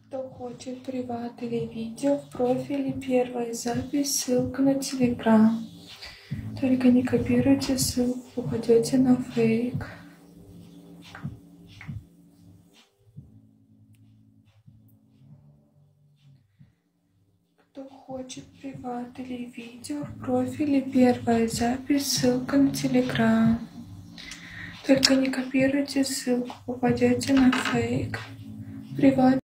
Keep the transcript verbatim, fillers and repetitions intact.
Кто хочет приват или видео в профиле, первая запись, ссылка на Телеграм. Только не копируйте ссылку, попадете на фейк. Кто хочет приват или видео в профиле, первая запись, ссылка на Телеграм. Только не копируйте ссылку, попадете на фейк. Приват